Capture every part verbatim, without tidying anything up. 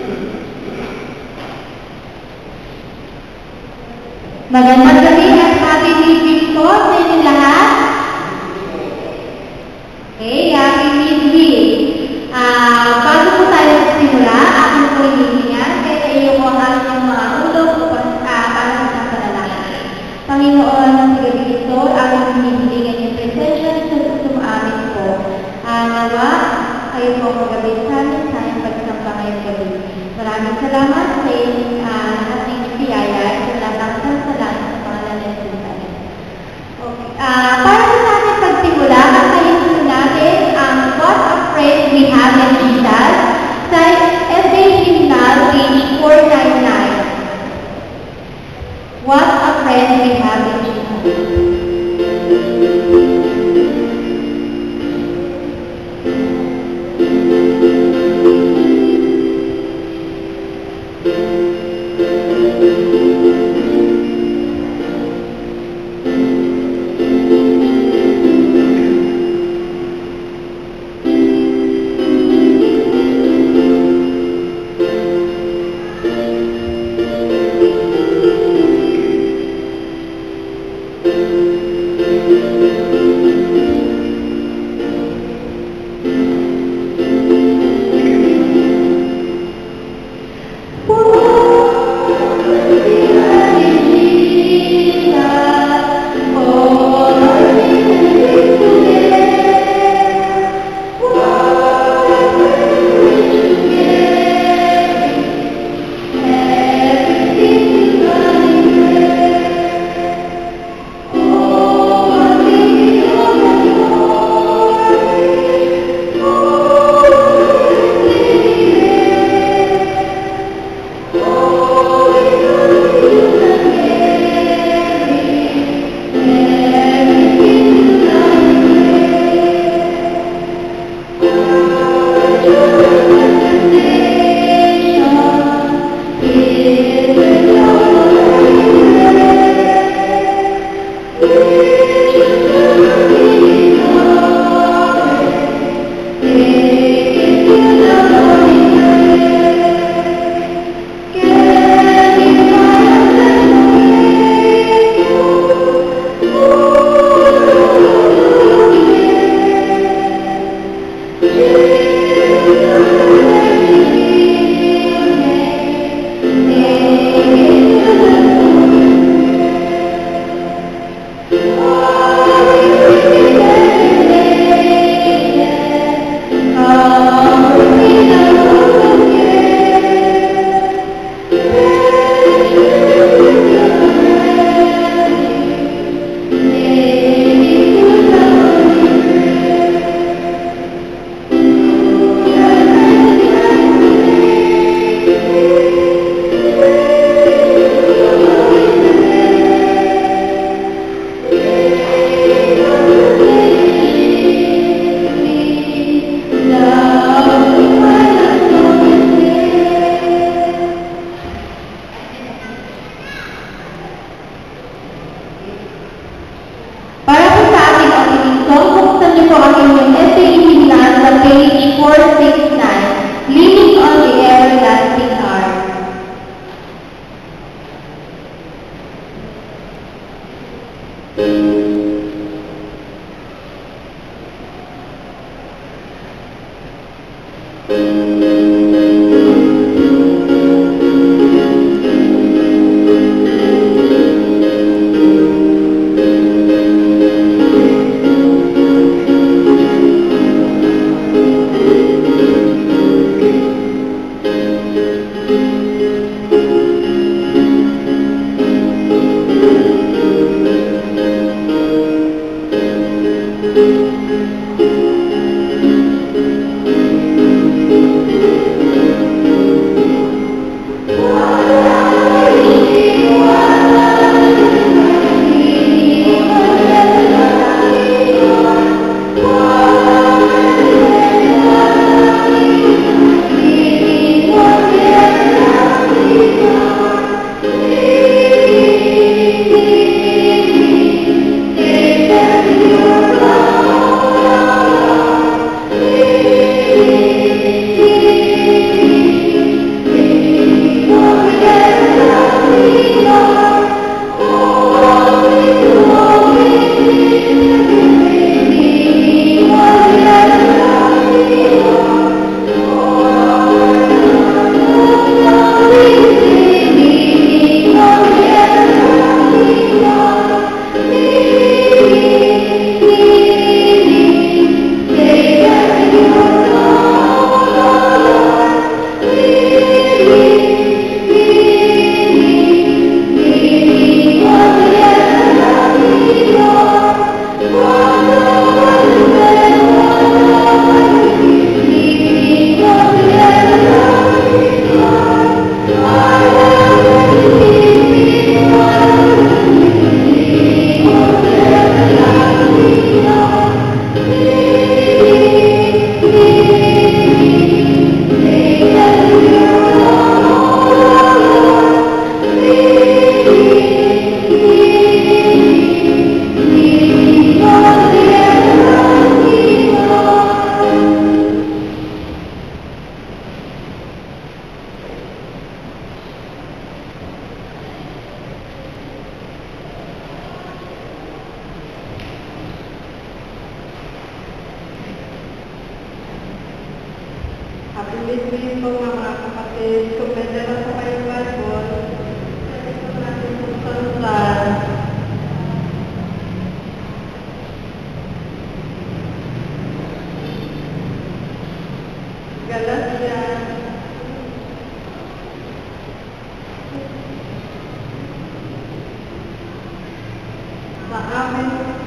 Magandang gabi at happy midweek po sa inyong lahat. Okay, happy midweek. Ah, bago po tayo magsimula, akin po hinihingan, kaya iyo ko ang aking mga ulo upang uh, para sa isang panalangin. Panginoon, sa gabi ito, aking hinihilingan yung presensya sa sumamin po. Uh, nawa, kayo po magabi sa amin sa aming pagsamba ngayong gabi. Maraming salamat sa inyong uh, lahat ng biyaya at lahat ng salamat sa pangalan ng Jesus. Okay. Uh, para sa ating pagsimula, makayin natin ang What a Friend We Have in Jesus sa S A Hymnal, page four ninety-nine. What a Friend We Have in Jesus. Thank you. Pilipin po mga kapatid, kung may dala sa kayong Bible, pwede po natin buksan sa Galatia sa amin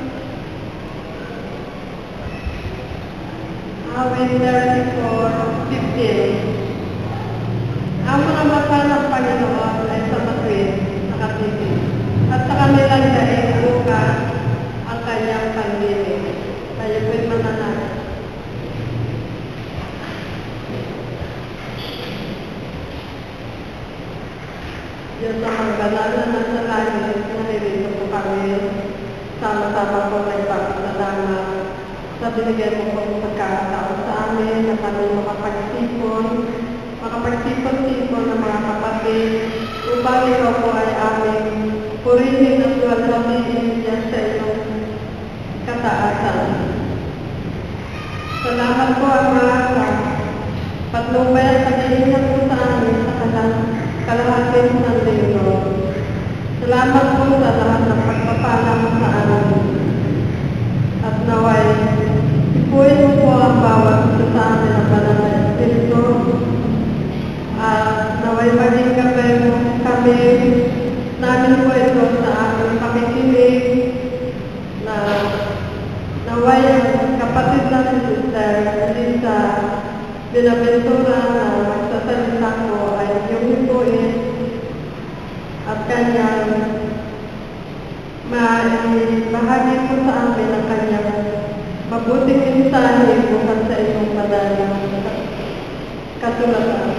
Awit thirty-four fifteen. Ang mga mata ng Panginoon ay sa matuwid, nakatitig, at sa kanilang daing bukas ang kanyang pandinig. Tayo po'y mananay. Diyos ang magbanal na nasa langit, naririto po kami, sama-sama po may pagkasalamat sa binigay mo pong pagkakataon sa amin na kami makapagsipon, makapagsipon-sipon ng mga kapatid upang ikaw po ay aming purihin at luwalhaliin niya sa iyong kataasan. Salamat po ang mga sa patnubay at pag-iingat po sa amin sa kalang kalahatin ng linggo. Salamat po sa lahat ng pagpapala mo sa amin. At naway, ipuin mo po ang bawat isa sa amin ang banal na Espiritu. At naway maging gabay mo kami, namin po ito sa aming pakikinig, na naway ang kapatid na si Sister Lisa Binaventura na magsasalita ko ay iyong ipuin at kanyang bahagi po sa amin ang kanyang mabuting mensahe bukan sa iyong madalang kasulatan.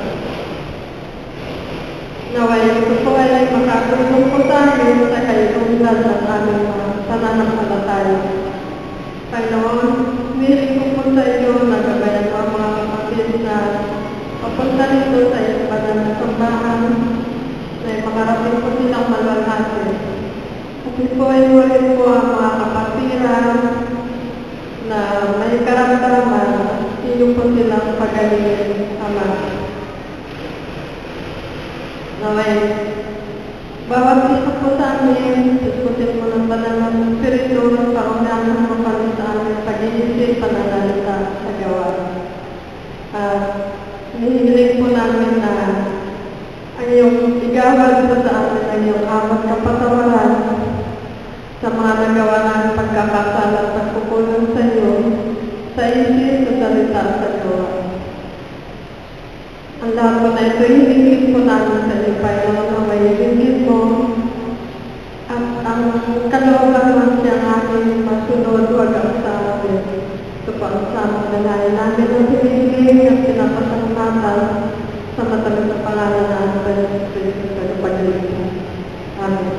Naway ito po ay makatulong po sa amin sa kailungan ng aming mga pananampalataya. Panginoon, miling ko po sa iyo na gabayan mo ang mga kapatid na papunta rito sa iyong banal na sambahan na makarating po silang malwalhati. Ipuin mo rin po ang mga kapatiran na may karamdaman at iyo po silang pagalingin, Ama. Naway, bawat isa po sa amin, isutin mo ng banal ng Espiritu ng paunahan mo kami sa aming pag-iisip, pananalita sa gawa. At hinihiling po namin na ang iyong igawad po sa amin ang iyong amat kapatawaran sa mga nagawa ng pagkakasala at pagkukulang sa iyo, sa isip, sa salita, sa gawa. Ang lahat po na ito, hiningin po namin sa iyo, Panginoon, na may hiningin mo at ang kalooban mo siyang aming masunod, huwag ang sa amin. Ito po ang samang dalayan namin ang hiningin at pinapasalamatan sa matagal na pangalan na ang Panginoon sa pag-ibig. Amen.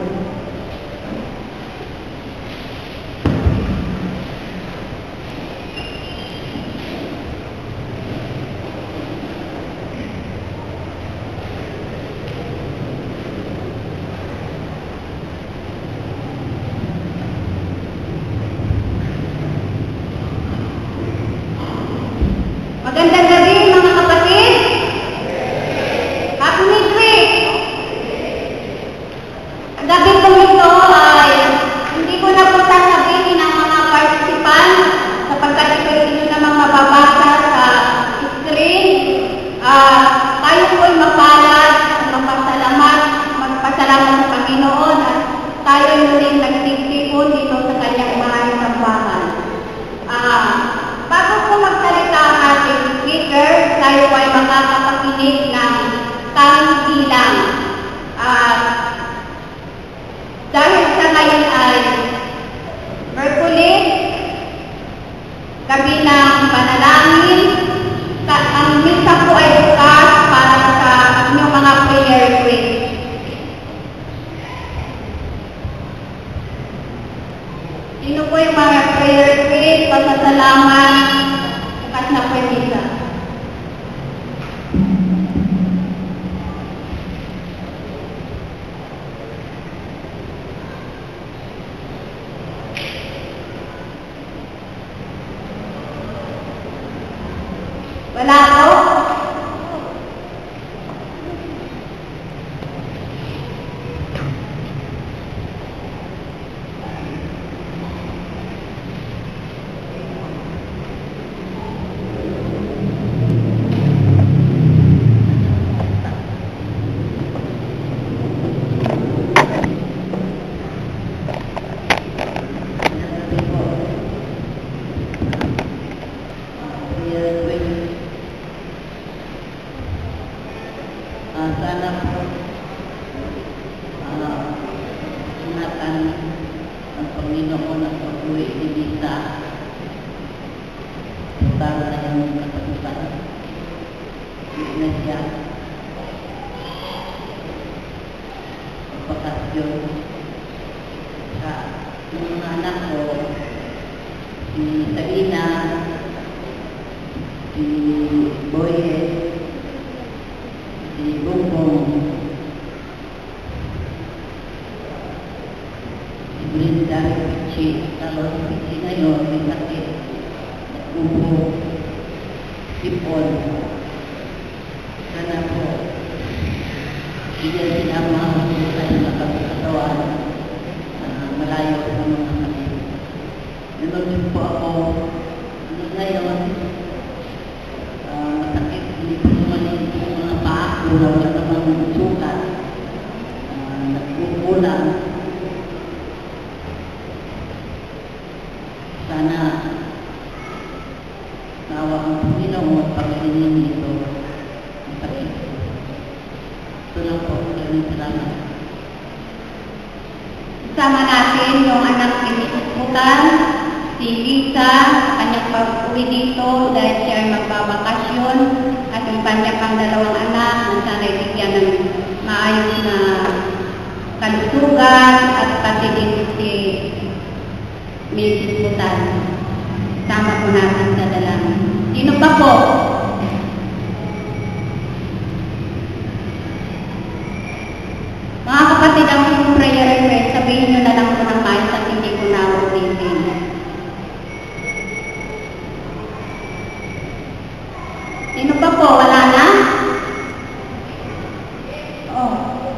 Magandang gabi mga kapatid! Happy Midweek! Ang gabi pong ito ay hindi ko na po sasabihin ang mga participant sapagkat ito inyo namang mababasa sa screen. Uh, tayo po'y mapalad, magpasalamat, magpasalamat sa Panginoon at tayo muling nagtitipon dito sa kanyang mahal na bahay. Ah, bago po magsalita ang ating speaker, tayo ay makakapakinig ng kauntilang. At dahil sa ngayon ay Merkulis, gabi ng panalangin, ang misa po ay bukas para sa inyong mga prayer request. Sino po yung mga prayer request, pasasalamat, bukas na po yung misa. Wala po? Uh, sana po uh, ingatan ng Panginoon at pag-uwi ni Lisa. Total na yung katapusan. Hindi na siya. Pagpakasyon sa yung mga anak ko, si Salina, si Boyet, si Bongbong, si Brenda, si Talon, si ngayon, may sakit, ubo, sipon. Sana po, bigyan sinama ang tayo na katawan, uh, malayo sa mga sakit. Nanonood po ako ngayon, uh, masakit, hindi po naman yung mga paa, wala wala namang sukat, uh, nagkukulang. Sana nawa ang Panginoon pag-inin nito ang sakit. Ito lang po, maraming salamat. Sama natin yung anak ni Bukan, si Lisa, kanyang pag-uwi dito dahil siya ay magbabakasyon at yung kanya pang dalawang anak na sana'y bigyan ng maayos na kalusugan at pati din si Missus Bukan. Sama po natin sa dalangin. Sino pa po? Mga kapatid, ang yung prayer request, sabihin nyo na lang po ng maayos at hindi ko na ulitin. Sino pa po? Wala na? Oh.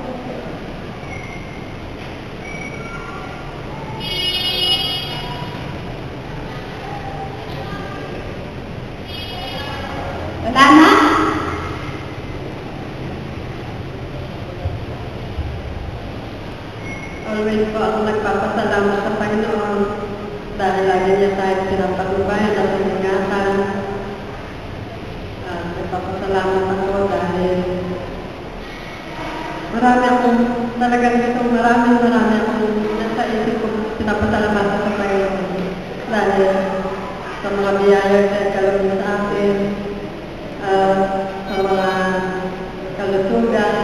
Wala na? Always po ako nagpapasalamat sa Panginoon dahil lagi niya tayo pinapatubayan at piningatan. At nagpapasalamat ako dahil marami akong talagang itong marami marami akong nasa isip ko pinapasalamatan sa Panginoon dahil sa mga biyaya na kalabing sa akin, uh, sa mga kalusugan,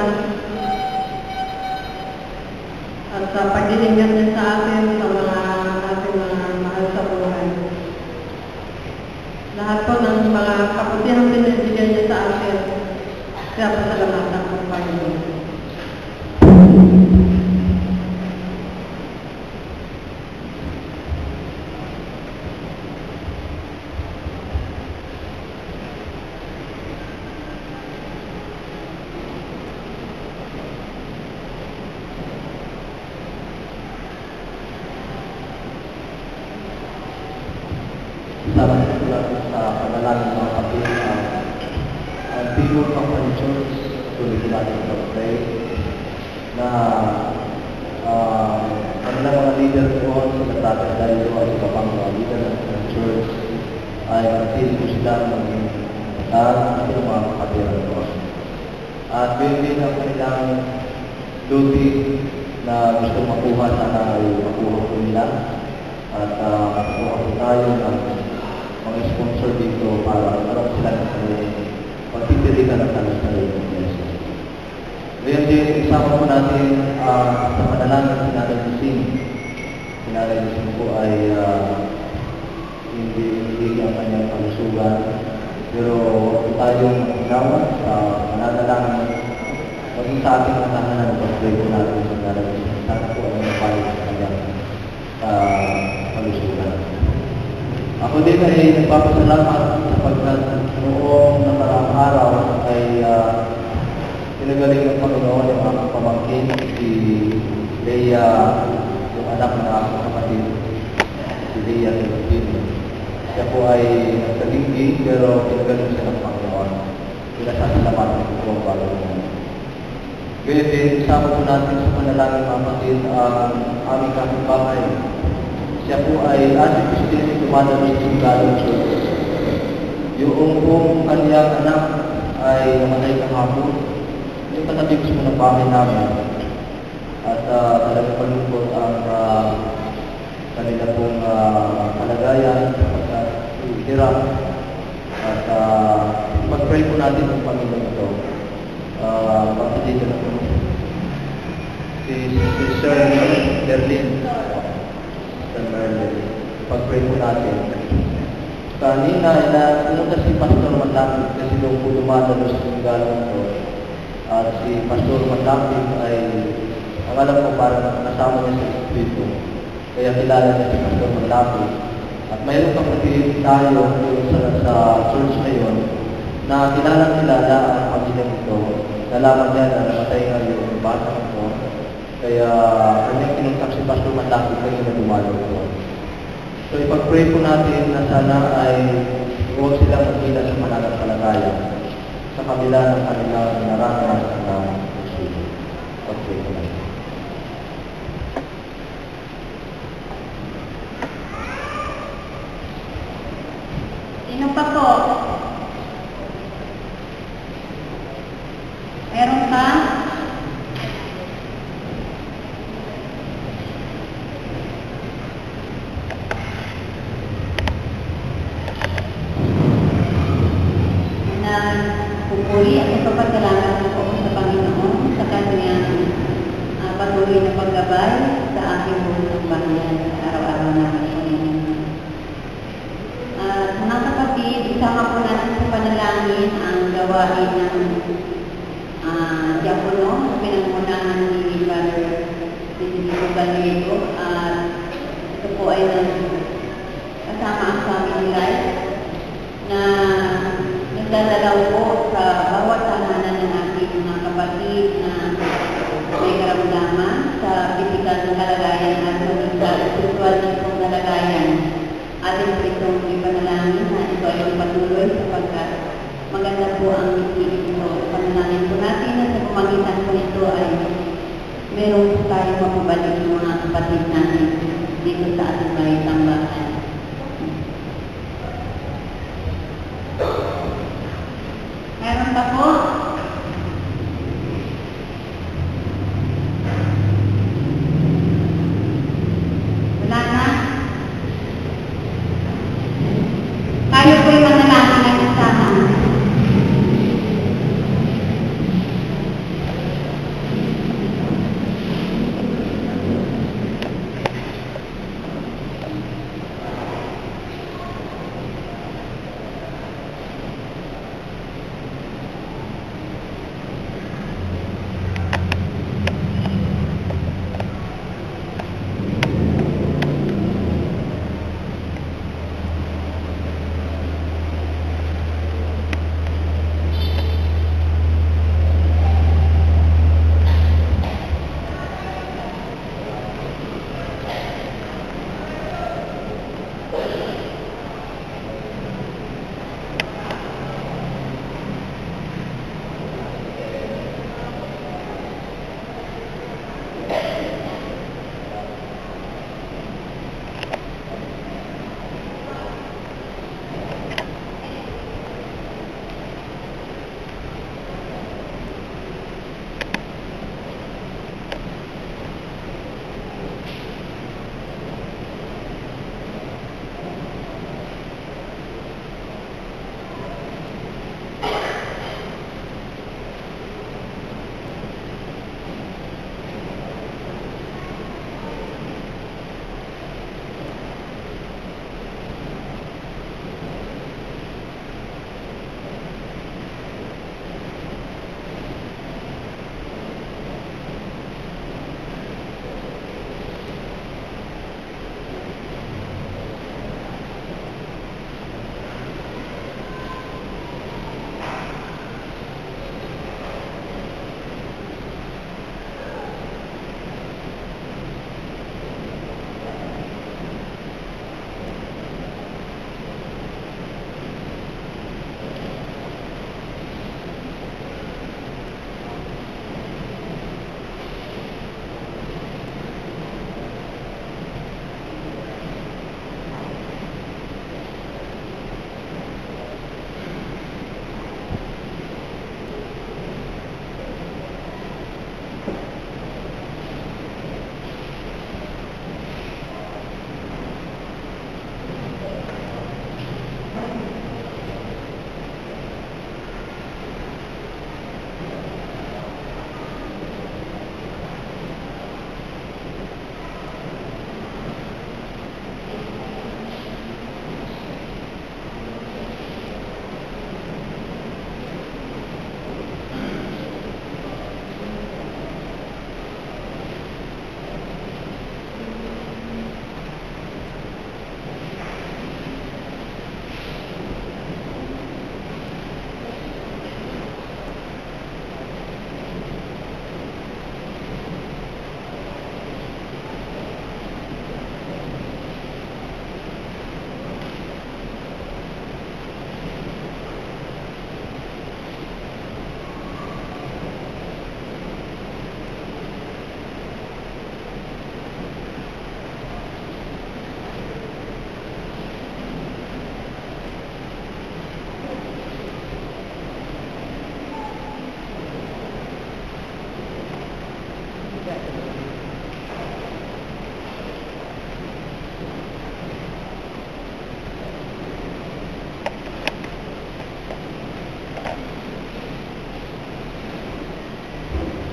at sa pagdilingan niya sa atin, sa mga ating mga mahal sa buhay. Lahat po ng mga kabutihang binibigyan niya sa atin, kaya pasalamatan ko pa rin. Salamat po lang sa panalangin mga kapatid. Ang people of the church, tuloy ko natin sa pray na uh, kanilang mga leader po sa natatagay ko at iba pang mga leader ng church ay manatili ko sila maging at ang mga kapatid ko. At yun din ang kanilang duty na gusto makuha, sana ay makuha ko nila. At uh, makuha ko tayo ng mga sponsor dito para marap sila ng kanilang pagtitirikan ng kanilang kanilang blessing. Ngayon din, isama po natin uh, sa panalangin si Nanay Gising. Si Nanay Gising po ay uh, hindi hindi ang kanyang kalusugan. Pero huwag tayong ginawa sa pananalangin. Maging sa ating mga tahanan, pag-pray po natin sa Nanay Gising. Sana po ay napalit sa kanyang uh, kalusugan. Ako din ay nagpapasalamat sapagkat noong nakaraang araw ay uh, pinagaling ng Panginoon yung aking pamangkin, si Leia, yung anak ng aking kapatid, si Leia Filipino. Siya po ay nagsalinggi pero pinagaling siya ng Panginoon. Pinasasalamatan ko po bago naman. Gayun din, isama po natin sa panalangin mga kapatid ang aming kapitbahay. Siya po ay ating Christine dumadalos sa Tagalog Church. Yung pong kanyang anak ay namatay kahapon. yung katabi mismo ng bahay namin. At uh, talagang malungkot ang uh, kanila pong uh, kalagayan sapagkat hirap. At uh, mag-pray po natin ng Panginoon ito. Uh, Pagpatito na po si, si Sir Merlin. Sir Merlin. Pag-pray po natin. Kanina, na, pumunta si Pastor Matapit kasi doon po dumadalo sa singgalan ito. At si Pastor Matapit ay, ang alam ko parang kasama niya sa Espiritu. Kaya kilala niya si Pastor Matapit. At mayroon pang nag-iit tayo sa, sa church ngayon na kilala kilala ang pamilya nito. Nalaman niya na namatay nga yung bata nito. Kaya kanyang kinuntak si Pastor Matapit kayo na dumalo ito. So ipag-pray po natin na sana ay huwag sila magkila sa mananampalataya sa kabila ng kanilang naranasan na pagsusunod. Pag-pray po natin. Sino pa po? Meron pa? Pupuri at ipapagdalaman ko po sa Panginoon sa kanyang uh, patuloy na paggabay sa aking buong bahayan sa araw-araw namin po ngayon. At mga kapatid, isama po natin sa panalangin ang gawain ng uh, diakono sa pinangunahan ni Brother Benedicto Galedo. At ito po ay kasama ang family life na nagdadalaw po sa bawat tahanan ng ating mga kapatid na may karamdaman sa pisikal na kalagayan at maging sa spiritual na itong kalagayan. Atin po itong ipanalangin na ito ay patuloy sapagkat maganda po ang ikilig ito. Panalangin po natin na sa pamagitan po ito ay meron po tayo mapabalik ng mga kapatid natin dito sa ating may tambahan. Meron pa po? Wala na? Tayo po'y manalangin ng kasama.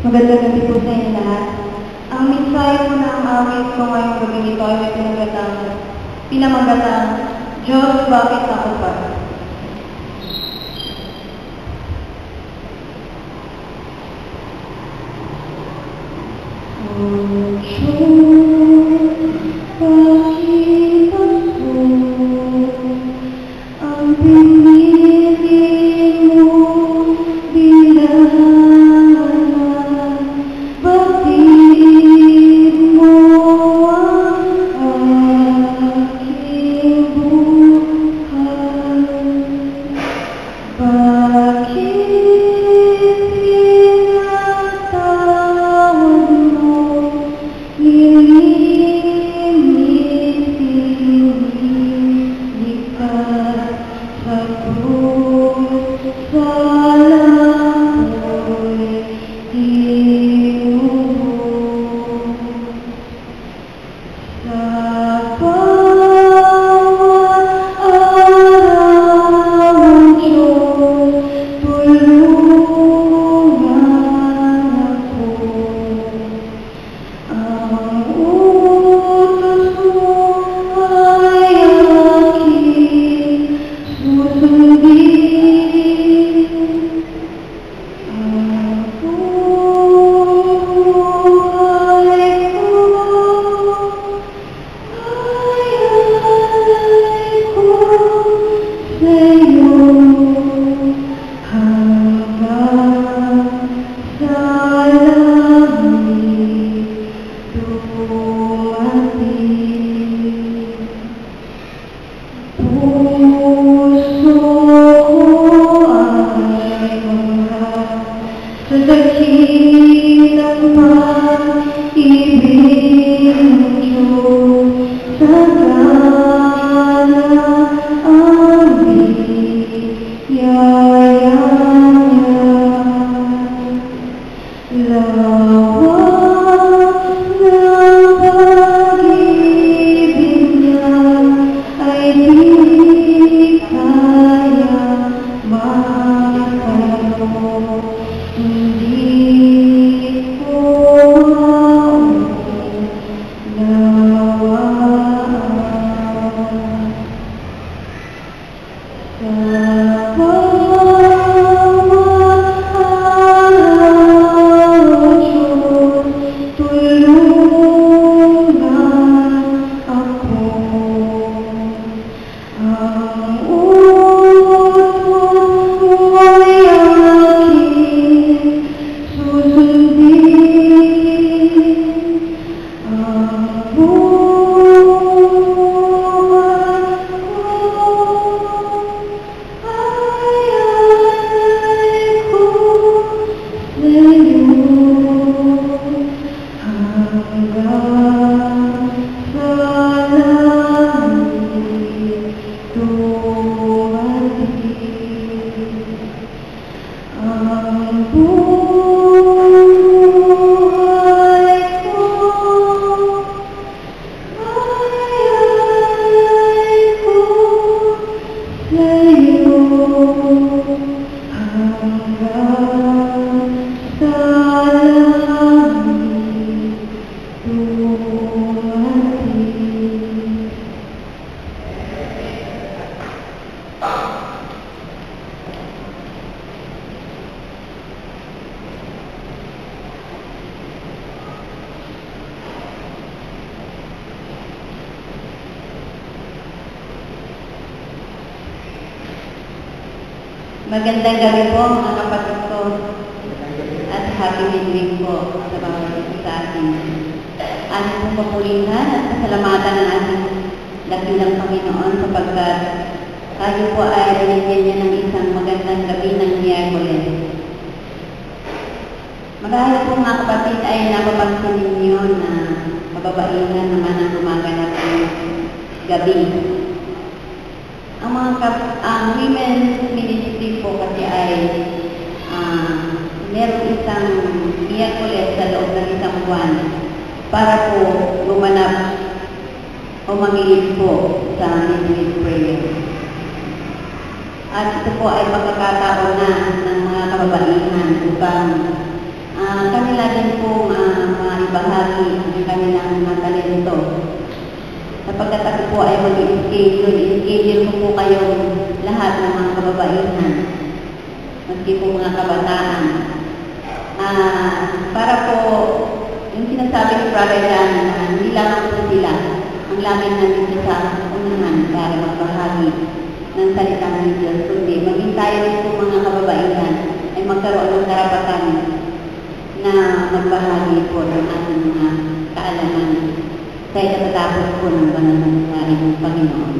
Magandang gabi po sa inyo lahat. Ang mensahe po ng awit ko ngayong gabi nito ay may pinamagatang, pinamagatang, Diyos, bakit ako pa? Oh, Diyos, bakit ako ang pinili mo bilang anak? Bakit mo ang aking buhay? Bakit pinatawad mo, nililinig ka sa krus, sa langko'y tinuro. Sa bawat araw ng Diyos, tulungan ako. Ang utos mo ay aking susundin. Ang buhay ko ay alay ko sa'yo hanggang sa langit dumating. Puso ko ay manghang sa dakilang pag-ibig ng Diyos, sagana ang biyaya niya. Lawak ng pag-ibig niya ay di kaya matanong. Hindi ko maunawaan. Sa bawat araw ng Diyos, tulungan ako. Ang utos mo ay aking susundin. Ang buhay ko ay alay ko sa'yo hanggang sa langit dumating. Ang buhay ko ay alay ko sa'yo hanggang sa langit dumating. Magandang gabi po mga kapatid ko at happy midweek po sa bawat isa sa atin. Ating pong papulihan at pasalamatan ng ating dakilang Panginoon sapagkat tayo po ay binigyan niya ng isang magandang gabi ng Miyerkules. Marahil po mga kapatid ay napapansin ninyo na kababaihan naman ang gumaganap ng gabi. Ang mga kap ang women's ministry po kasi ay uh, meron isang Miyerkules sa loob ng isang buwan para po gumanap o mangilid po sa midweek prayer. At ito po ay pagkakataon na ng mga kababaihan upang uh, kanila din pong uh, maibahagi ang kanilang mga talento. Sapagkat ako po ay mag-schedule, i-schedule ko po kayong lahat ng mga kababaihan, maski po mga kabataan. Uh, para po, yung sinasabi ni Brother Dan, na hindi lamang po sila ang lamang nandito sa unahan para magbahagi ng salitang ng Diyos, kundi maging tayo po mga kababaihan ay magkaroon ng karapatan na magbahagi po ng ating mga kaalaman sa itatapos po ng banal na mensahe ng Panginoon.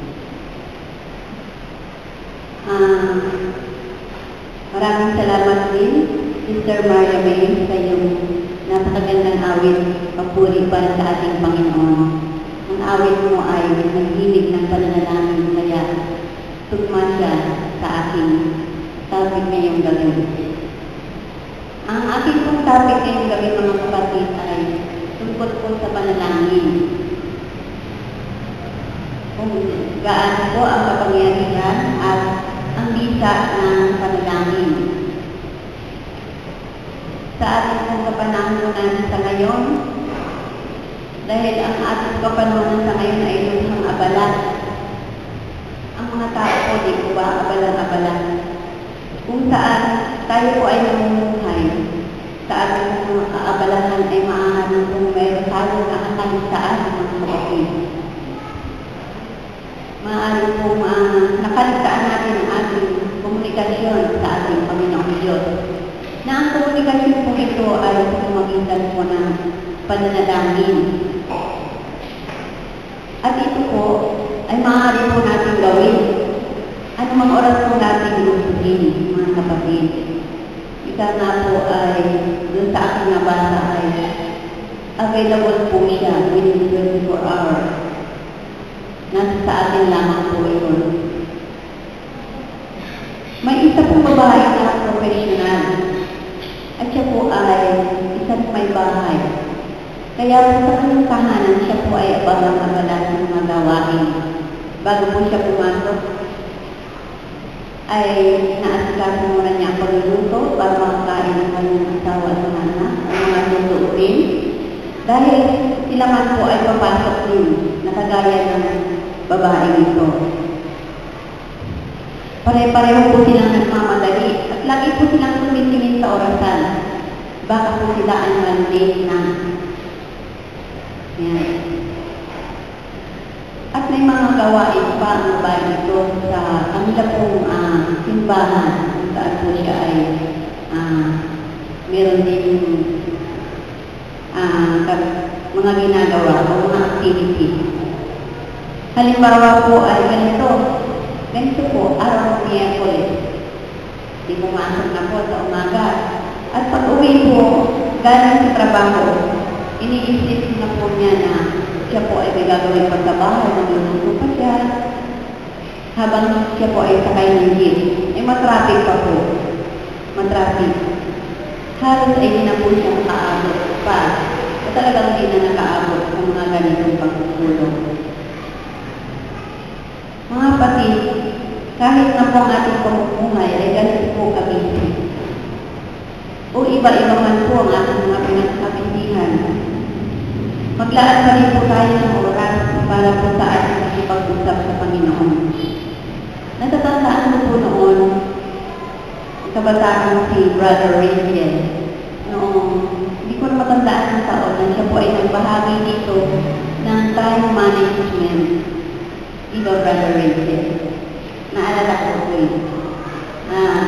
Uh, maraming salamat din, Sister Maria May, sa iyong napakagandang awit, papuri para sa ating Panginoon. Ang awit mo ay naghilig ng pananalangin, kaya tugma siya sa aking topic ngayong gabi. Ang ating pong topic ngayong gabi, mga kapatid, ay tungkol po sa panalangin. Kung gaano po ang kapangyarihan at ang bisa ng panalangin. Sa ating pong kapanahonan sa ngayon, dahil ang ating kapanahonan sa ngayon ay luhang abala. Ang mga tao po, di po ba, abalang-abala. Kung saan tayo po ay namumuhay, sa ating mga kaabalahan ay maaaring kung mayroon tayong nakakalistaan ng mga kapatid. Maaaring kung uh, nakalistaan natin ang ating komunikasyon sa ating Panginoong Diyos. Na ang komunikasyon po ito ay sumagitan po ng pananalangin. At ito po ay maaari po natin gawin. Anumang oras po natin inusuhin, mga kapatid. Ika nga po ay, dun sa aking nabasa ay, available po siya within twenty-four hours. Nasa sa atin lamang po ito. May isa pong babae na professional. At siya po ay isang may bahay. Kaya po sa kanyang tahanan, siya po ay abang-abala ng mga gawain. Bago po siya pumasok, ay naasikaso muna niya ang pagluluto para makakain ng kanyang asawa at mga anak, ang mga lutuin. Dahil sila man po ay papasok din, nakagaya ng babae ito. Pare-pareho po silang nagmamadali at lagi po silang tumitingin sa orasan. Baka po sila ay malate na. Yan. At may mga gawain pa ang babae ito sa kanila pong uh, simbahan kung saan po siya ay uh, meron din uh, mga ginagawa o mga activity. Halimbawa po ay ganito. Ganito po, araw ng Miyerkules. Di pumasok na po sa umaga. At pag uwi po, galing sa trabaho, iniisip na po niya na siya po ay may gagawin pa sa bahay, nagluluto pa siya. Habang siya po ay sakay ng jeep, ay matraffic pa po. Matraffic. Halos ay hindi na po siya nakaabot pa. O talagang hindi na nakaabot sa mga ganitong pagkukulong. Mga kapatid, kahit na po ang ating pamumuhay ay ganito po kabisi. O iba-iba man po ang ating mga pinagkakabisihan. Maglaan pa rin po tayo ng oras para po sa ating makipag-usap sa Panginoon. Natatandaan ko po noon, kabataan si Brother Rachel. Noong, hindi ko na matandaan ng taon na siya po ay nagbahagi dito ng time management. Iba Brother Rachel. Naalala ko po yun. Ah,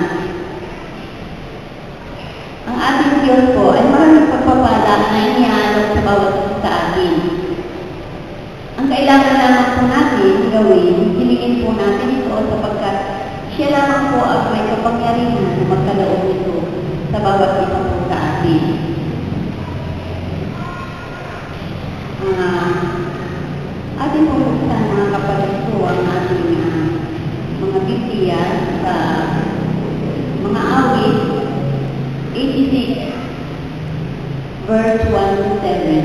ang ating Diyos po ay maraming pagpapala na iniaalok sa bawat isa sa atin. Ang kailangan lamang po natin gawin, hilingin po natin ito sapagkat siya lamang po ang may kapangyarihan na magkaloob ito sa bawat isa po sa atin. Ah, ating pumunta mga kapatid po ang ating uh, mga Biblia sa mga awit eighty-six verse one to seven.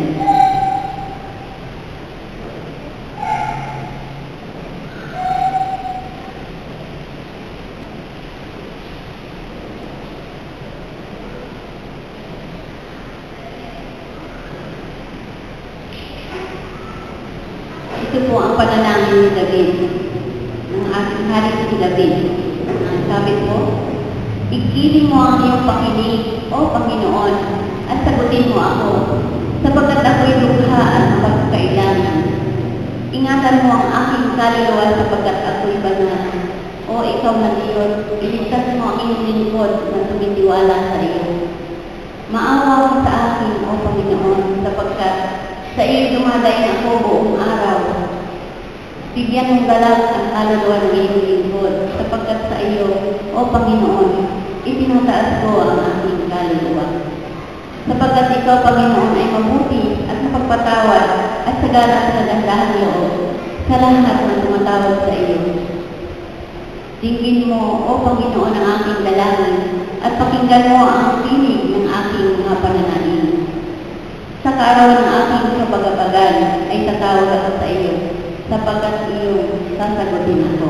Ito po ang panalangin ni David, ng ating hari si David. Ang sabi po, "Igiling mo ang iyong pakinig, O Panginoon, at sagutin mo ako, sapagkat ako'y lukha at pagkailangan. Ingatan mo ang aking kaluluwa sapagkat ako'y banal. O ikaw na Diyos, iligtas mo ang iyong lingkod na tumitiwala sa iyo. Maawa mo sa akin, O Panginoon, sapagkat sa iyo dumadaing ako buong araw. Bigyan mong galak ang kaluluwa ng iyong lingkod, sapagkat sa iyo, O Panginoon, itinataas ko ang aking kaluluwa. Sapagkat ikaw, Panginoon, ay mabuti at mapagpatawad at sagana sa kagandahang loob sa lahat ng tumatawag sa iyo. Dinggin mo, O Panginoon, ang aking dalangin at pakinggan mo ang tinig ng aking mga pananalig. Sa kaarawan ng aking kabagabagan ay tatawag ako sa iyo, sapagkat iyong sasagutin ako.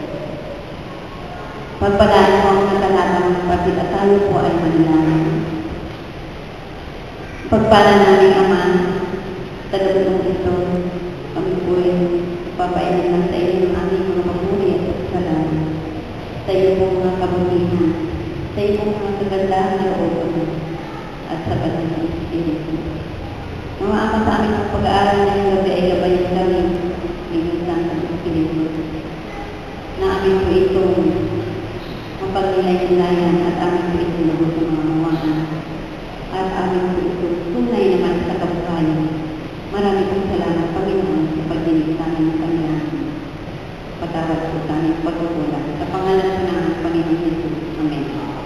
Pagpalaan mo ang nakalatang kapatid at tayo po ay manalangin. Pagpala namin, Ama, tagabutong ito, kami po ay papainin lang sa iyo ng aming mga pamuli at kasalanan. Sa iyo po mga kabutihan, sa iyo po mga kagandahan na loob at sa banal na Espiritu. Mga Ama, sa aming ang pag-aaral ngayong gabi ay gabayan kami, bigyan ng Espiritu. Na amin po itong mapagnilayan at amin po itong lubos ng mga mawaan. At amin po itong tunay naman sa kabuhayan. Marami pong salamat, Panginoon, sa pagdinig sa amin ng kanyang patawad po sa aming pagkukulang. Sa pangalan po ng Panginoon Jesus. Amen.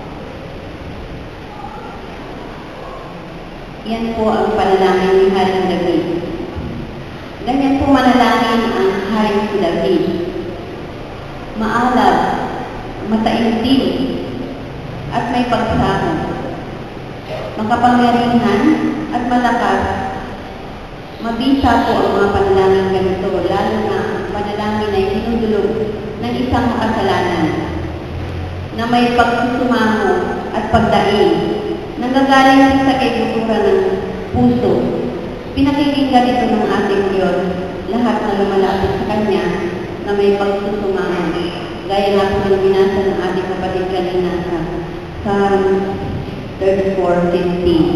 Yan po ang panalangin ni Haring David. Ganyan po manalangin ang Haring si David. Maalab, mataimtim, at may pagsamo. Makapangyarihan at malakas. Mabisa po ang mga panalangin ganito, lalo na ang panalangin ay hinudulog ng isang makasalanan na may pagsusumamo at pagdaing, nanggagaling sa kaibuturan ng puso. Pinakikinggan ito ng ating Diyos, lahat na lumalapit sa Kanya na may pagsusumamo. Gaya nga po ng binasa ng ating kapatid kanina sa Psalm thirty-four fifteen.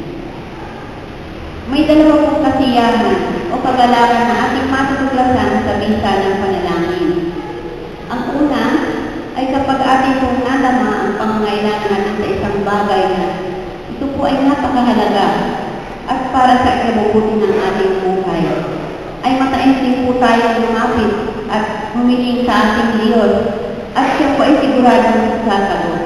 May dalawa pong kasiyahan o kagalakan na ating matutuklasan sa bisa ng panalangin. Ang una ay kapag ating pong nadama ang pangangailangan natin sa isang bagay na ito po ay napakahalaga at para sa ikabubuti ng ating buhay, ay mataimtim po tayong lumapit at humiling sa ating Diyos at siya po ay siguradong sasagot.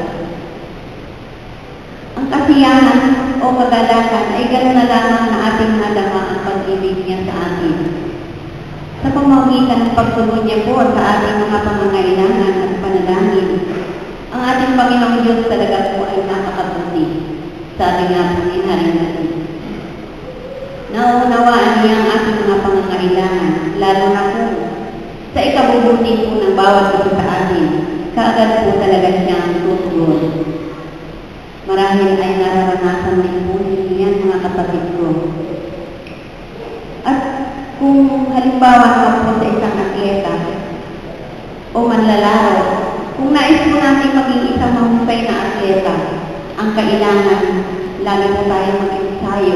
Ang kasiyahan o kagalakan ay gano'n na lamang na ating nadama ang pag-ibig niya sa atin. Sa pamamagitan ng pagsunod niya po sa ating mga pangangailangan at panalangin, ang ating Panginoong Diyos talaga po ay napakabuti. Sabi nga po ni Haring David. Nauunawaan niya ang ating mga pangangailangan, lalo na po sa ikabubuti po ng bawat ito sa atin, kaagad po talaga siyang tutugon. Marahil ay nararanasan din po niyan mga kapatid ko. At kung halimbawa ka po sa isang atleta o manlalaro, kung nais mo natin maging isang mahusay na atleta, ang kailangan, lalo po tayo mag-ensayo,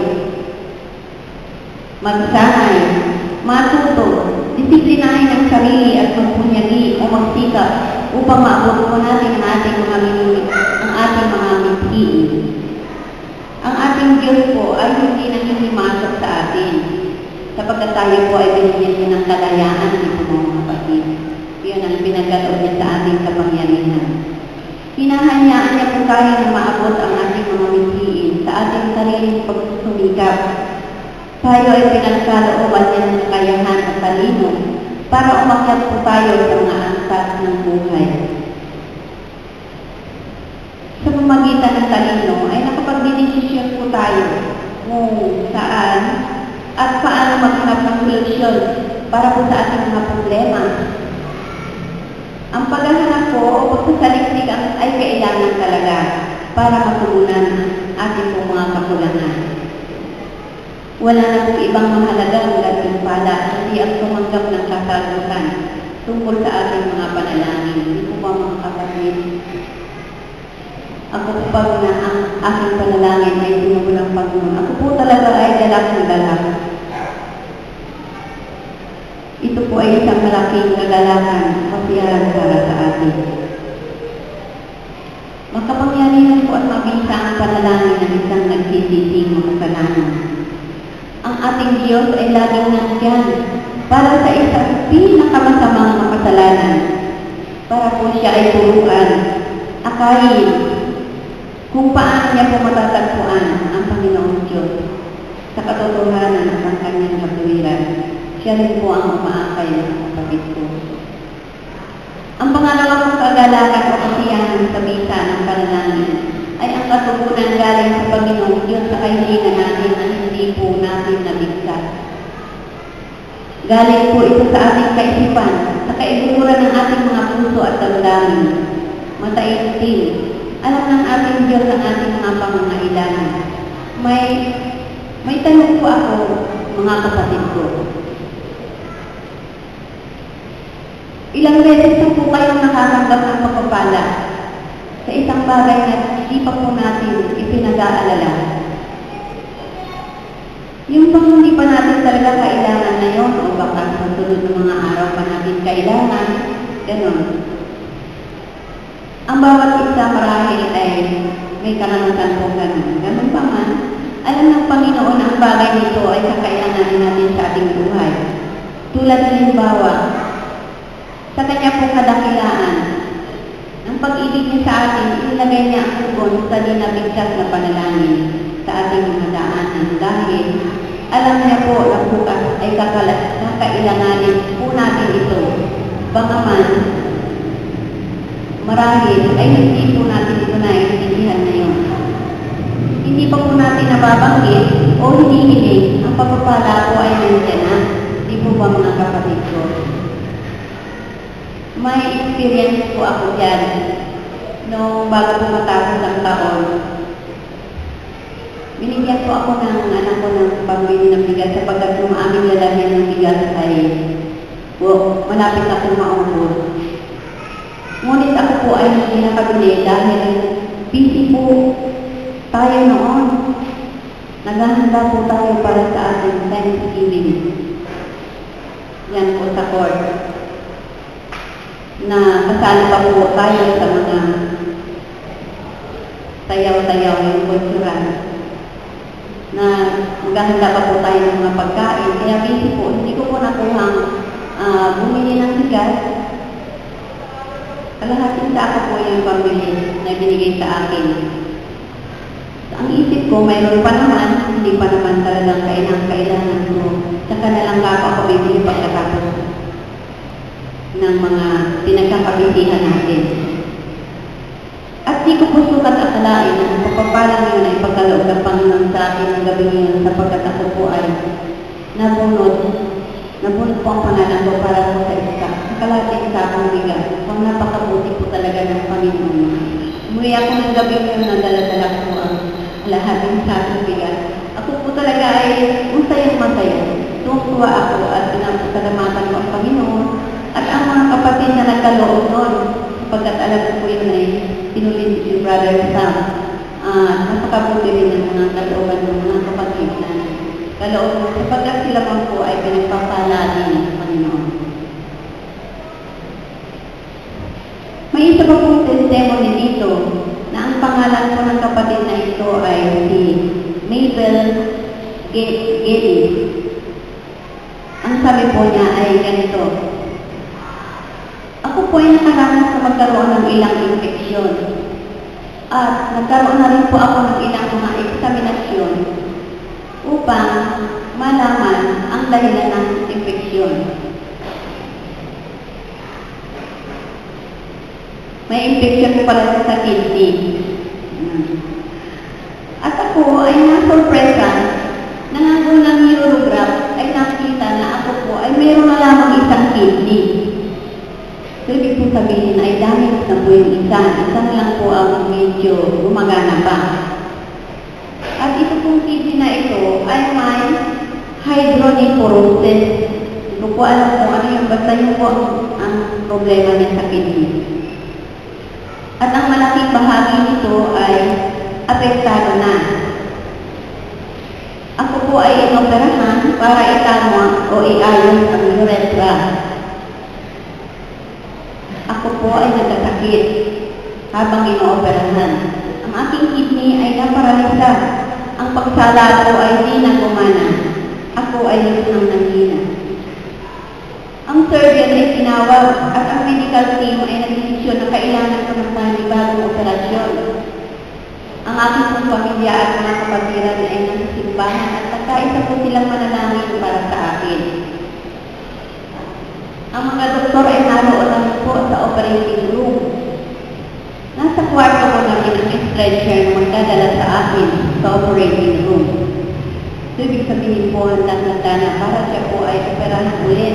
magsanay, matuto, disiplinahin ang sarili at magpunyagi o magsikap upang maabot po natin ang ating mga minimik, ang ating mga mithiin. Ang ating Diyos po ay hindi nangihimasok sa atin, sapagkat tayo po ay binigyan niya ng kalayaan dito mga kapatid. Iyon ang pinagkataon niya sa ating kapangyarihan. Hinahanyaan niya po tayo na maabot ang ating mga mithiin sa ating sariling pagsusumikap. Tayo ay pinagkalooban niya ng kakayahan at talino para umakyat po tayo sa mga antas ng buhay. Sa pamamagitan ng talino ay nakapagdidesisyon po tayo kung saan at paano maghanap ng solusyon para po sa ating mga problema. Ang paghahanap po o pagsasaliksik ay kailangan talaga para matugunan ating po mga kakulangan. Wala na pong ibang mahalagang gantimpala, hindi ang tumanggap ng kasagutan tungkol sa ating mga panalangin. Hindi po ba mga kapatid? Ako po pag na ang aking panalangin ay sinubo ng Panginoon. Ako po talaga ay galak na galak. Ito po ay isang malaking kagalakan, kasiyahan para sa atin. Makapangyarihan po at mabisa ang panalangin ng isang nagsisising makasalanan. Ang ating Diyos ay laging nandiyan para sa isang pinakamasamang makasalanan, para po siya ay turuan, akayin, kung paano niya po matatagpuan ang Panginoong Diyos sa katotohanan ng kanyang katwiran. Siya rin po ang umaakay ng kapatid ko. Ang pangalawa kong kagalakan o kasiyahan sa bisa ng panalangin ay ang katugunan galing sa Panginoong Diyos sa kahilingan natin na hindi po natin nabigkas. Galing po ito sa ating kaisipan, sa kaibuturan ng ating mga puso at damdamin. Mataimtim, alam ng ating Diyos ang ating mga pangangailangan. May, may tanong po ako, mga kapatid ko. Ilang beses na po kayong nakatanggap ng pagpapala sa isang bagay na hindi pa po natin ipinag-aalala. Yung pang hindi pa natin talaga kailangan na yun o baka sa sunod ng mga araw pa natin kailangan, gano'n. Ang bawat isa marahil ay may karanasan po gano'n. Gano'n pa man, alam ng Panginoon ang bagay nito ay kakailanganin natin sa ating buhay. Tulad ng halimbawa, sa kanya pong kadakilaan, ang pag-ibig niya sa atin, inilagay niya ang tugon sa dinabigkas na panalangin sa ating mga daanan dahil alam niya po na bukas ay kakailanganin po natin ito. Bagaman, marahil ay hindi po natin ito naiintindihan ngayon. Hindi pa po natin nababanggit o hinihiling, ang pagpapala po ay nandiyan na. Di po ba mga kapatid ko? May experience po ako dyan nung bago po matapos ang taon. Binigyan po ako ng anak ko ng pambili ng bigas sapagkat yung aming lalagyan ng bigas ay po, malapit na po maubos. Ngunit ako po ay hindi nakabili dahil busy po tayo noon. Naghahanda po tayo para sa ating Thanksgiving. Yan po sa court. Na kasali pa po tayo sa mga sayaw-sayaw yung kultural. Na maghahanda pa po tayo ng mga pagkain. Kaya busy po, hindi ko po nakuhang uh, bumili ng bigas. Kalahating sako po yung pambili na binigay sa akin. Ang isip ko, mayroon pa naman, hindi pa naman talagang kailangan-kailangan ko. Saka na lang ako bibili pagkatapos ng mga pinagkakabisihan natin. At di ko po sukat akalain na ang pagpapalang yun ay pagkaloob ng Panginoon sa akin ng gabi yun sapagkat ako po ay nabunod. Nabunod po ang pangalan ko para po sa isa. Nakalating sa akong bigas. Kung napakabuti po talaga ng Panginoon. Umuwi ako ng gabi yun na dala-dala ko ang lahating sa akong bigas. Ako po talaga ay masayang masaya. Tuwa ako at pinapasalamatan ko ang Panginoon. At ang mga kapatid na nagkaloob noon, sapagkat alam ko po yun ay sinulit si Brother Sam. Uh, napakabuti rin ng mga kalooban ng mga kapatid na kaloob mo, sapagkat sila man po ay pinagpapala din ng Panginoon. May isa pa pong testimony dito na ang pangalan po ng kapatid na ito ay si Mabel Getty. Ang sabi po niya ay ganito: ako po ay nakaranas sa magkaroon ng ilang infeksyon. At nagkaroon na rin po ako ng ilang mga eksaminasyon upang malaman ang dahilan ng infeksyon. May infeksyon po pala sa kidney. At ako ay nasurpresa na nga po ng urograph ay nakita na ako po ay mayroon na lamang isang kidney. So, ibig po sabihin ay damage na po yung isa. Isang lang po ang medyo gumagana pa. At ito pong kidney na ito ay may hydronephroses. Hindi ko po alam kung ano yung basta yun po ang, ang problema niya sa kidney. At ang malaking bahagi nito ay apektado na. Ako po ay inoperahan para itama o iayos ang urethra. Ako po ay nagkasakit habang inooperahan. Ang aking kidney ay naparalisa. Ang pagsala ko ay di na gumana. Ako ay nang nanghina. Ang surgeon ay tinawag at ang medical team ay nagdesisyon na kailangan ko ng panibagong operasyon. Ang aking pong pamilya at mga kapatiran ay nasa simbahan at nagkaisa po silang manalangin para sa akin. Ang mga doktor ay naroon lang po sa operating room. Nasa kwarto ko namin ang stretcher na magdadala sa akin sa operating room. So, ibig sabihin po ang handa na para siya po ay operahan ulit.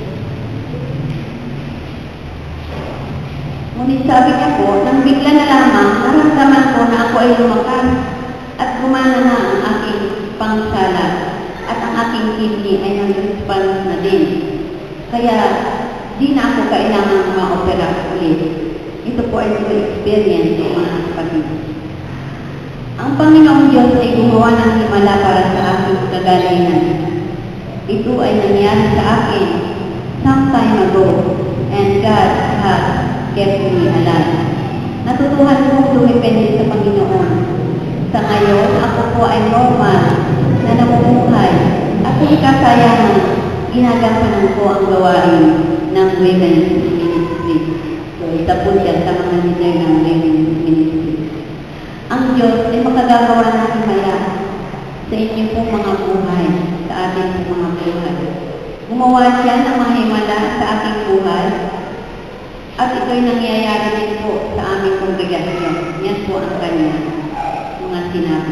Ngunit sabi niya po, nang bigla na lamang, naramdaman ko na ako ay lumakas at gumana na ang aking pangsala at ang aking kidney ay nag-response na din. Kaya, di na ako kailangan ma-opera ulit. Ito po ay true experience ng mga kapatid. Ang Panginoong Diyos ay gumawa ng himala para sa aking kagalingan. Ito ay nangyari sa akin some time ago, and God has kept me alive. Natutuhan kong dumepende sa Panginoon. Sa ngayon, ako po ay normal na namumuhay at hindi kasayangan ginagampanan ko ang gawain ng Women's Ministry. So, isa po dyan sa mga leader ng Women's Ministry. Ang Diyos ay makagagawa ng himala sa inyo pong mga buhay, sa ating mga buhay. Gumawa siya ng mga himala sa ating buhay. At ito'y nangyayari din po sa aming kongregasyon. Yan po ang kanya mga sinabi.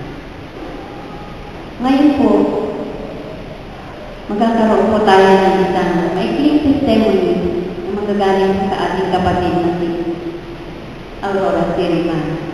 Ngayon po, magkakaroon po tayo ng isang maikling testimony na magagaling sa ating kapatid na si Aurora Siriman.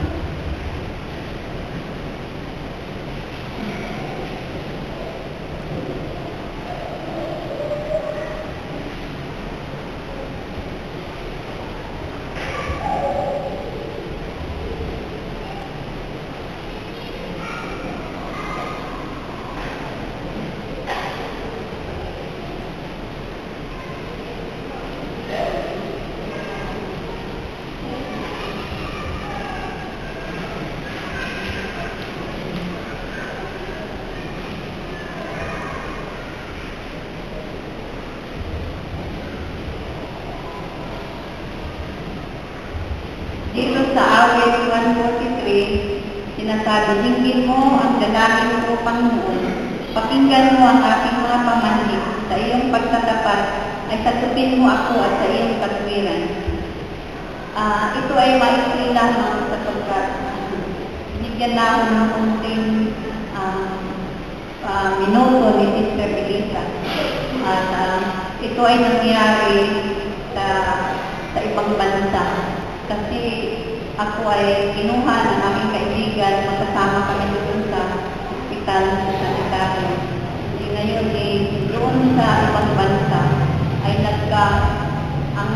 Dito sa awit one forty-three, sinasabi, hinggin mo ang dalangin ko, Panginoon. Pakinggan mo ang aking mga pamanhik. Sa iyong pagtatapat ay satupin mo ako at sa iyong katwiran. Uh, ito ay maikli lamang sapagkat binigyan na ako ng kunting uh, uh, minuto ni Sister Melissa. At uh, ito ay nangyari sa, sa ibang bansa. Kasi ako ay kinuha ng aming kaibigan, magkasama kami doon sa hospital sa sanitary. Hindi ngayon eh, doon sa ibang bansa ay nagka, ang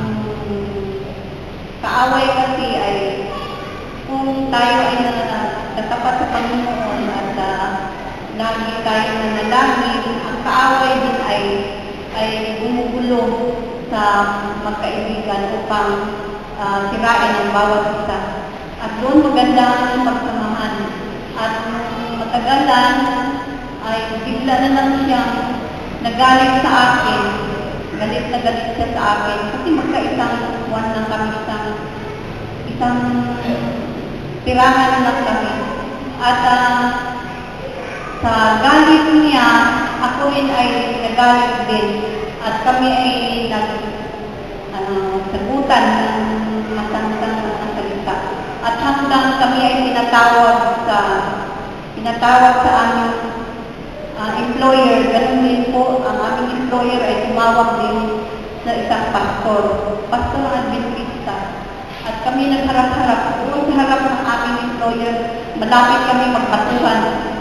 kaaway kasi ay kung tayo ay natapat sa Panginoon at uh, lagi tayo nanalangin, ang kaaway din ay, ay gumugulo sa magkaibigan upang Uh, sirain ang bawat isa. At doon maganda ang pagsamahan. At matagalan ay bigla na lang siyang nagalit sa akin. Galit na galit siya sa akin. Kasi magkaisang buwan lang kami, isang, isang tirahan lang kami. At uh, sa galit niya, ako rin ay nagalit din. At kami ay nag Uh, sagutan ng masang-sang mga salita. At hanggang kami ay pinatawag sa pinatawag sa aming uh, employer. Ganun din po, ang aming employer ay tumawag din sa isang pastor, pastor Adventista. At kami nagharap-harap. Doon sa harap ng aming employer, malapit kami magpatuhan. Kasi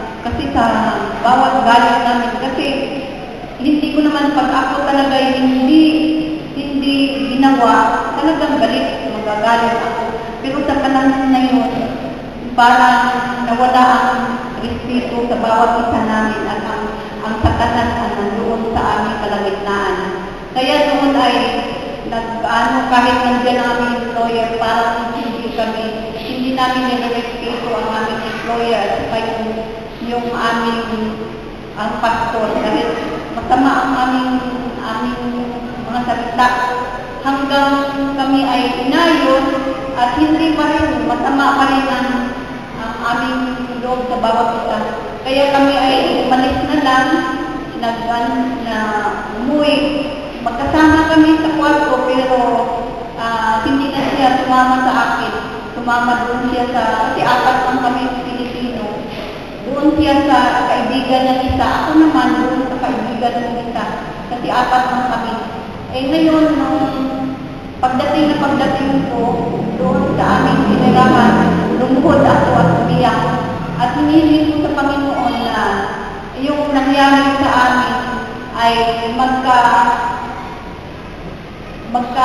Kasi sa bawat galit namin, kasi hindi ko naman pag ako talaga hindi hindi ginawa, talagang galit, magagalit ako. Pero sa panahon na yun, parang nawala ang respeto sa bawat isa namin at ang, ang sakanan ang nandoon sa aming kalagitnaan. Kaya noon ay nag-ano, kahit nandiyan ang aming employer, parang hindi kami, hindi namin nire-respeto ang aming employer at saka yung, yung aming ang pastor. Dahil masama ang aming, aming mga salita. Hanggang kami ay inayos at hindi pa rin, masama pa rin ang, ang aming loob sa bawat isa. Kaya kami ay umalis na lang, nag, na umuwi. Magkasama kami sa kwarto pero uh, hindi na siya sumama sa akin. Sumama doon siya sa, kasi apat lang kami Pilipino. Doon siya sa kaibigan ng isa. Ako naman doon sa kaibigan ng isa. Kasi apat lang kami. Eh ngayon, nung pagdating na pagdating ko, doon sa aming pinirahan, lumuhod ako at umiyak. At hinihiling ko sa Panginoon na yung nangyari sa amin ay magka magka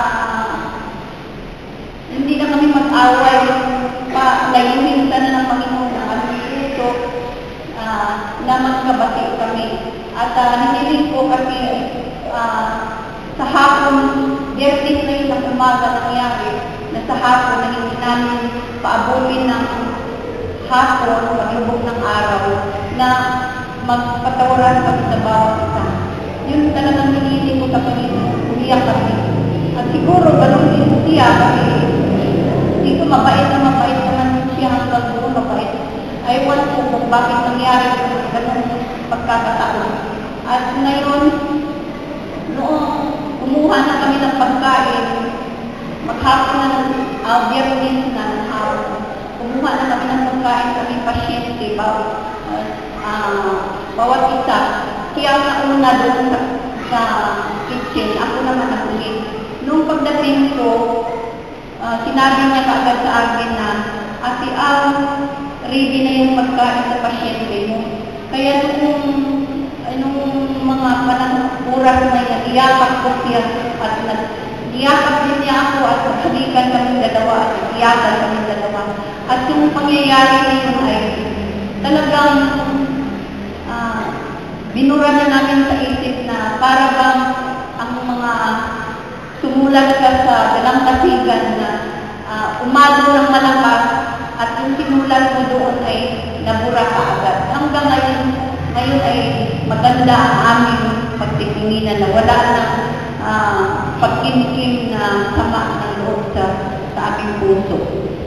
hindi na kami mag-away, pa layunin sana ng Panginoon ang aming puso uh, na magkabati kami. At uh, hinihiling ko kasi uh, sa hapon, dertis na yun sa umaga nangyari, na sa hapon na hindi namin paabutin ng hapon, paglubog ng araw, na magpatawaran kami sa bawat isa. Yun talagang hinihiling ko sa Panginoon. Umiyak kami. At siguro, ganun din siya kasi dito mabait na mabait naman siya hanggang doon mabait. I want ko kung bakit nangyari yung ganun pagkakataon. At ngayon, noong kumuha na kami ng pagkain, maghapon na ng uh, biyernes na ng hapon, kumuha na kami ng pagkain kami pasyente, bawat, uh, uh, bawat isa. Kaya nauna doon sa, sa kitchen, ako naman ang ulit. Noong pagdating ko, uh, sinabi niya kaagad sa akin na, Ate Al, ready na yung pagkain sa pasyente mo. Kaya nung, nung mga panang oras na yan, iyakap ko siya at iyakap din niya ako at halikan kami dalawa at iyakan kami dalawa. At yung pangyayari na yun ay talagang uh, binura na namin sa isip na para bang ang mga sumulat ka sa dalang kasigan na uh, umalo ng malakas at yung sinulat mo doon ay nabura ka agad. Hanggang ngayon, ngayon ay maganda ang aming pagtitinginan na wala ng uh, pagkimkim na sama ng loob sa, sa aming puso.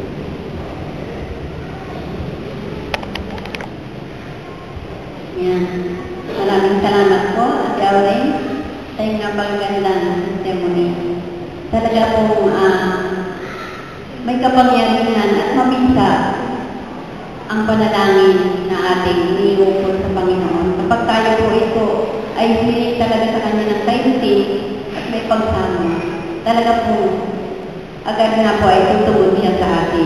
Yan. Maraming salamat po, Ate Aurel, sa iyong napagandang testimony. Talaga pong uh, may kapangyarihan at mabisa ang panalangin na ating iniuukol sa Panginoon. Kapag tayo po ito ay humiling talaga sa Kanya ng taimtim at may pagsama, talaga po agad na po ay tutugon siya sa atin.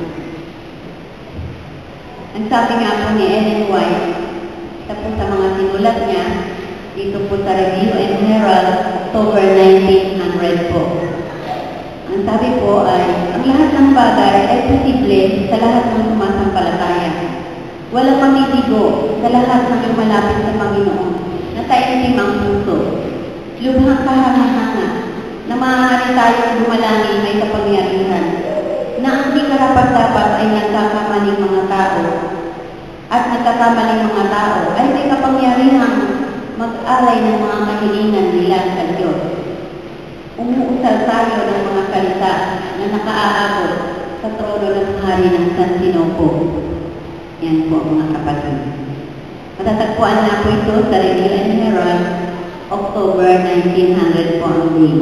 Ang sabi nga po ni Ellen White, tapos sa mga sinulat niya, dito po sa Review and Herald, October nineteen hundred po. Ang sabi po ay, ang lahat ng bagay ay posible sa lahat ng sumasampalataya. Walang mamibigo sa lahat ng lumalapit sa Panginoon na taimtim ang puso. Lubhang kahanga-hanga na maaari tayong dumalangin may kapangyarihan na ang di karapat-dapat ay nagkakamaling mga tao at nagkakamaling mga tao ay may kapangyarihang mag-alay ng mga kahilingan nila sa Diyos. Umuusal tayo ng mga salita na nakaaabot sa trono ng hari ng San Sinopo. Yan po mga kapatid. Matatagpuan na po ito sa Review and Herald, October nineteen hundred po ang day.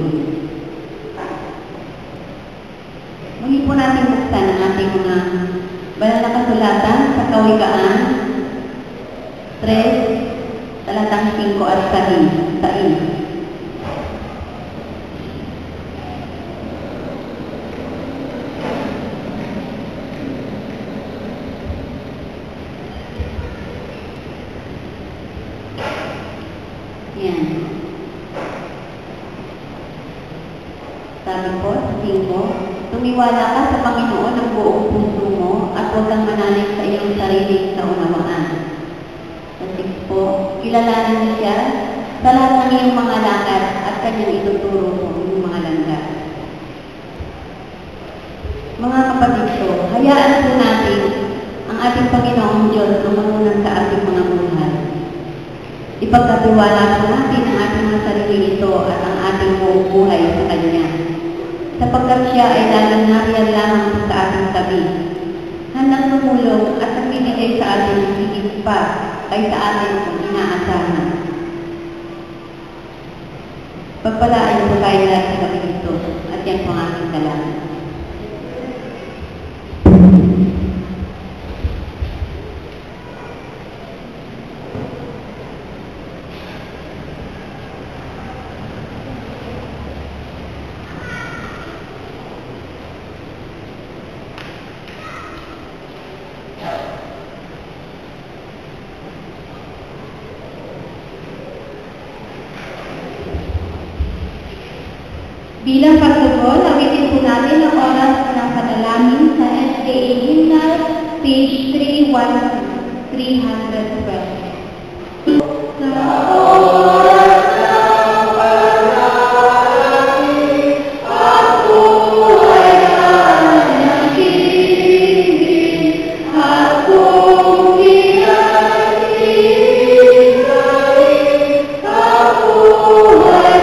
Muli po natin buksan ang ating mga banal na kasulatan sa Kawikaan tres, talatang singko at sais. Sabi po sa singko, tumiwala ka sa Panginoon ng buong puso mo at huwag kang manalig sa iyong sarili sa unawaan. Sa six po, kilalanin niyo siya sa lahat ng iyong mga lakad at kanyang ituturo mo iyong mga landas. Mga kapatid ko, hayaan po natin ang ating Panginoong Diyos lumangunan sa ating mga buhay. Ipagkatiwala po natin ang ating mga sarili ito at ang ating buong buhay sa Kanya. Sapagkat siya ay laging nariyan lamang sa ating tabi. Handang tumulong at nagbibigay sa atin higit pa kaysa atin kung inaasahan. Pagpalaan po tayo lahat sa gabi ito at yan po ang ating salamat. Bilang pagtugon, awitin po natin ang oras ng panalangin sa S K A Hymnal, page three hundred twelve. Sa oras ng panalangin, ako ay nananaginip, at kung pinag-iingayin, ako ay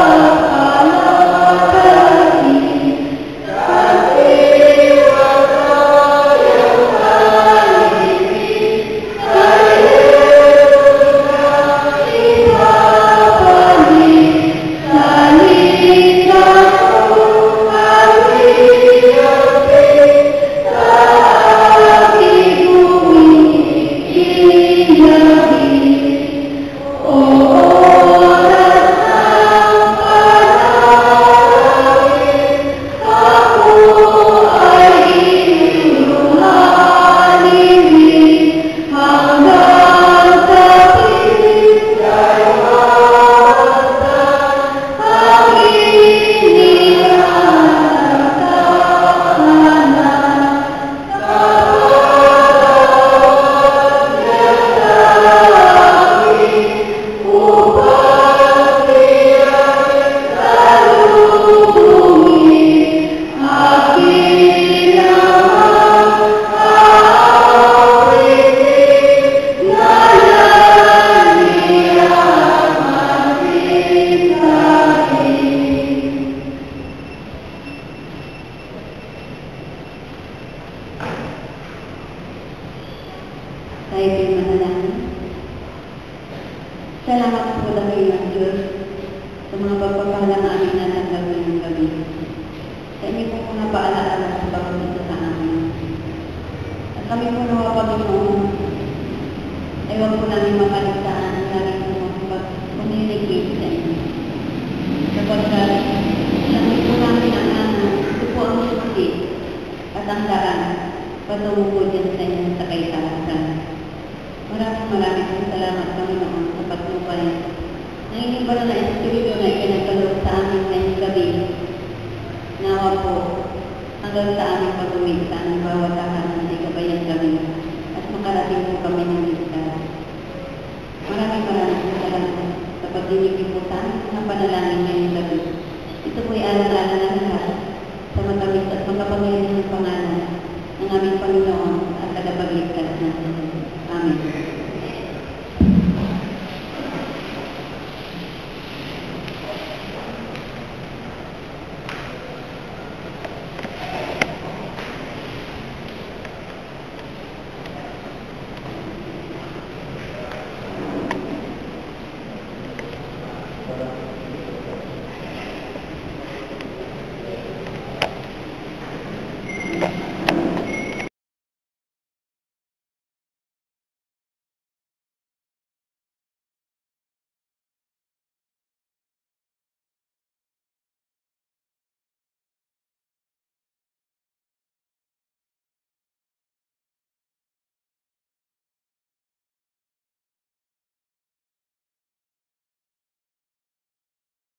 tayo din manalangin. Salamat po dahil ng Diyos sa mga pagpapala na aming natanggap ngayong gabi. Sa inyo po po na paalaala sa bawat ito sa amin. At kami po nawa Panginoon ay huwag po namin mapalitaan ang lagi po pag-communicate sa inyo. Sapagkat alam po namin ang anak, ito po ang susi at ang daan patungo po dyan sa inyong sakay sa asan. Maraming maraming po salamat Panginoon sa pagtupay ng inyong banal na Espiritu na ikinagkaloob sa amin ngayong gabi. Nawa po hanggang sa aming pag-uwi sa aming bawat tahanan ay kabayang gabi at makarating po kami ng ligtas. Maraming maraming po salamat sa pagdinig po sa amin ng panalangin ngayong gabi. Ito po'y alang-alang na lahat sa matamis at makapangyarihang pangalan ng aming Panginoon at tagapagligtas natin. Amen. Wala.